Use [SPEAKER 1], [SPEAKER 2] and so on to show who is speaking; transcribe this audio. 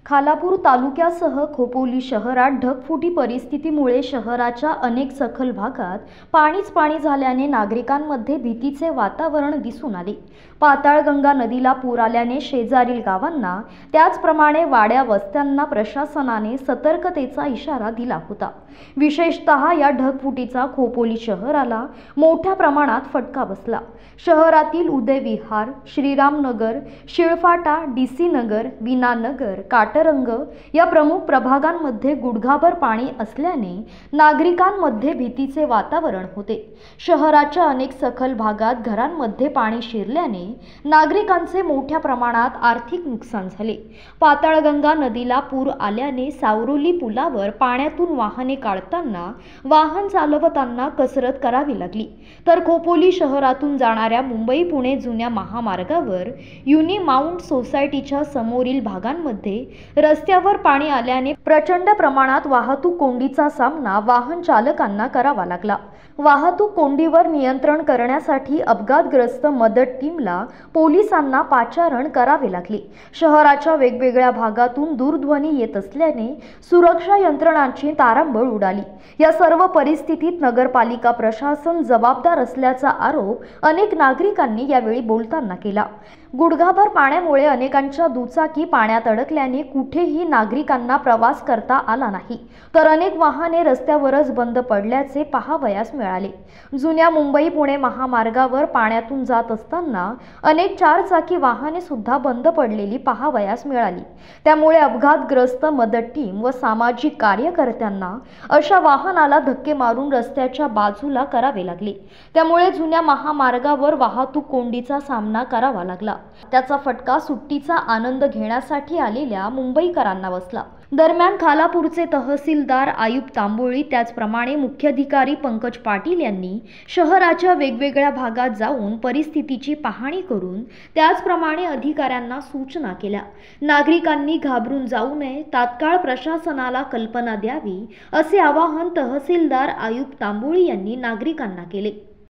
[SPEAKER 1] खालापूर तालुक्यासह खोपोली शहरात ढगफुटी परिस्थितीमुळे शहराच्या अनेक सखल भागात पाणीच पाणी झाल्याने नागरिकांमध्ये भीतीचे वातावरण दिसून आले। पाताळगंगा नदीला पूर आल्याने शेजारील गावांना त्याचप्रमाणे वाड्या वस्त्यांना प्रशासनाने सतर्कतेचा इशारा दिला होता। विशेषतः या ढगफुटीचा खोपोली शहराला मोठ्या प्रमाणात फटका बसला। शहरातील उदय विहार, श्रीरामनगर, शिळफाटा, डीसी नगर, विनानगर, काटरंग या प्रमुख प्रभागांमध्ये गुडघाभर पाणी असल्याने नागरिकांमध्ये भीतीचे वातावरण होते। शहराच्या अनेक सखल भागात घरांमध्ये पाणी शिरल्याने नागरिकांचे मोठ्या प्रमाणात आर्थिक नुकसान झाले। पाताळगंगा नदीला पूर आल्याने सावरोली पुलावर पाण्यातून वाहने काढताना वाहन चालवताना कसरत करावी लागली, तर खोपोली शहरातून जाणाऱ्या मुंबई पुणे जुन्या महामार्गावर युनी माउंट सोसायटीच्या समोरील भागांमध्ये रस्त्यावर पाणी आल्याने प्रचंड प्रमाणात वाहतूक कोंडीचा सामना वाहन चालकांना करावा लागला। वाहतूक कोंडीवर नियंत्रण करण्यासाठी अपघातग्रस्त मदत टीमला पोलिसांना पाचारण करावे लागले। शहराच्या वेगवेगळ्या भागातून दूरध्वनी येत असल्याने सुरक्षा यंत्रणांची तारांबळ उडाली। या सर्व परिस्थितीत नगरपालिका प्रशासन जबाबदार असल्याचा आरोप अनेक नागरिकांनी यावेळी बोलताना केला। गुडघाभर पाण्यामुळे अनेकांच्या दुचाकी पाण्यात अडकल्याने कुठेही नागरिकांना प्रवास करता आला नाही, तर अनेक वाहने रस्त्यावरच बंद पडल्याचे पाहावयास मिळाले। जुन्या मुंबई पुणे महामार्गावर पाण्यातून जात असताना अनेक चारचाकी वाहने सुद्धा बंद पडलेली पाहावयास मिळाली। त्यामुळे अपघातग्रस्त मदत टीम व सामाजिक कार्यकर्त्यांना अशा वाहनाला धक्के मारून रस्त्याच्या बाजूला करावे लागले। त्यामुळे जुन्या महामार्गावर वाहतूक कोंडीचा सामना करावा लागला। त्याचा फटका सुट्टीचा आनंद घेण्यासाठी आलेल्या मुंबईकरांना बसला। दरम्यान खालापूरचे तहसीलदार आयुब तांबोळी त्याचप्रमाणे मुख्याधिकारी पंकज पाटील यांनी शहराच्या वेगवेगळ्या भागात जाऊन परिस्थितीची पाहणी करून त्याचप्रमाणे अधिकाऱ्यांना सूचना केल्या। नागरिकांनी घाबरून जाऊ नये, तात्काळ प्रशासनाला कल्पना द्यावी असे आवाहन तहसीलदार आयुब तांबोळी यांनी नागरिकांना केले।